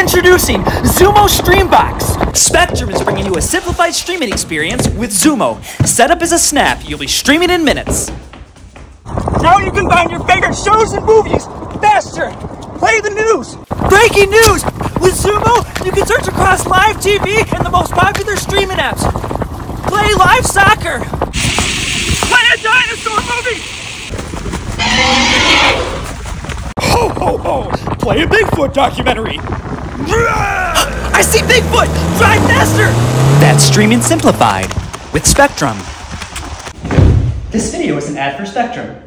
Introducing Xumo Streambox! Spectrum is bringing you a simplified streaming experience with Xumo. Set up as a snap, you'll be streaming in minutes. Now you can find your favorite shows and movies faster! Play the news! Breaking news! With Xumo, you can search across live TV and the most popular streaming apps. Play live soccer! Play a dinosaur movie! Ho ho ho! Play a Bigfoot documentary! I see Bigfoot! Drive faster! That's streaming simplified with Spectrum. This video is an ad for Spectrum.